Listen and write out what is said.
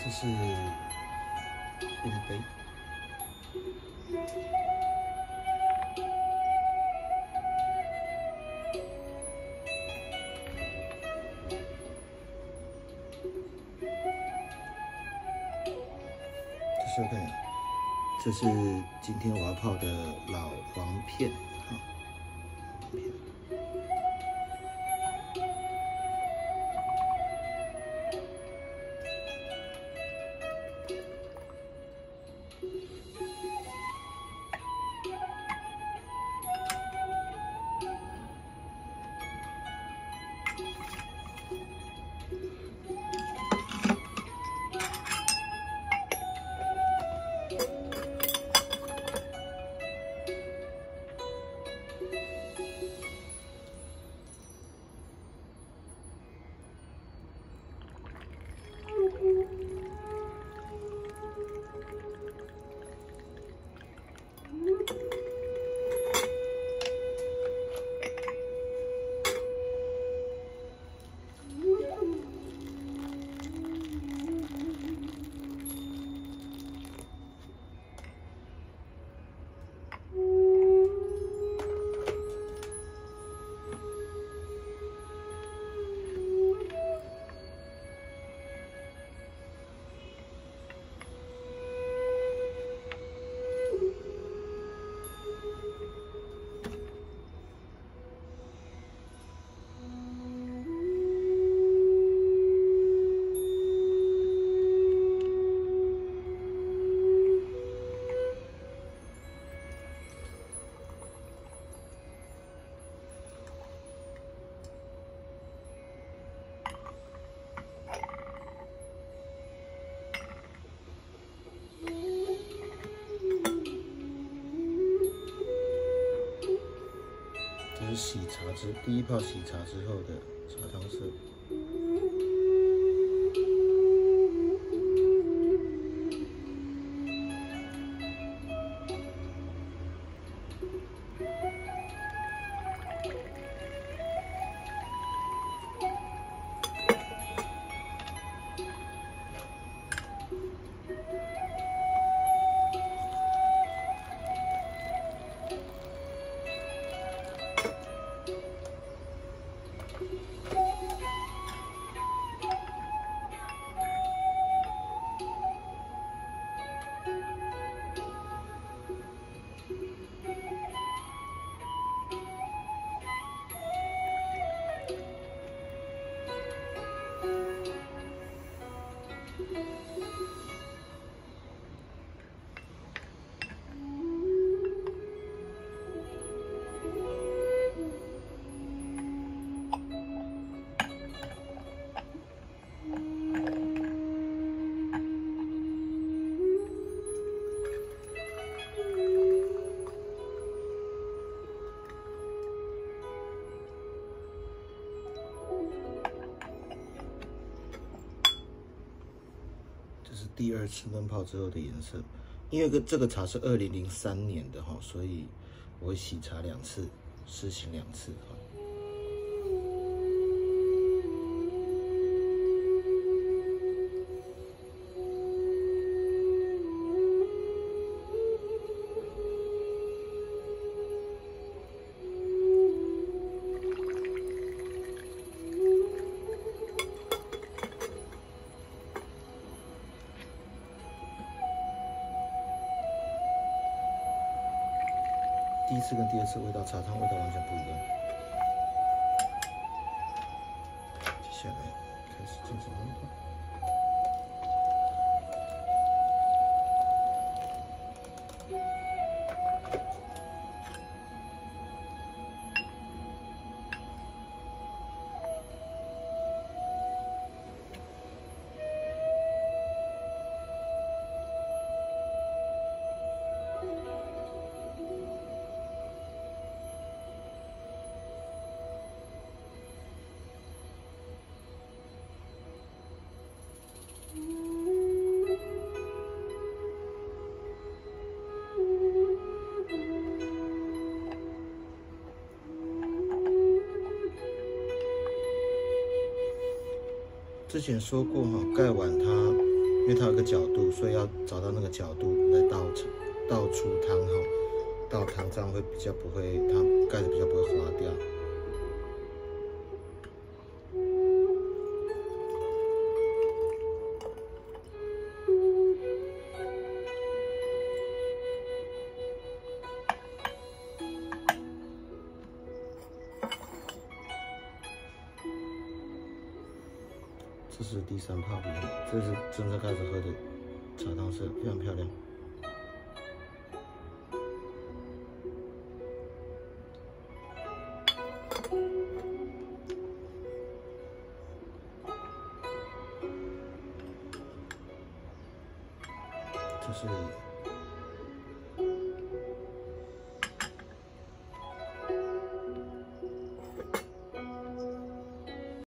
这是温杯。这是看，这是今天我要泡的老黄片啊，黄片。这是洗茶第一泡洗茶之后的茶汤色。第二次闷泡之后的颜色，因为这个茶是2003年的哈，所以我会洗茶2次，施行2次哈。第一次跟第二次味道，茶汤味道完全不一样。接下来开始进行温泡。之前说过哈，盖碗它因为它有个角度，所以要找到那个角度来倒出汤哈，倒汤这样会比较不会，它盖子比较不会滑掉。这是第3泡饼，这是真正开始喝的茶汤色，非常漂亮。这是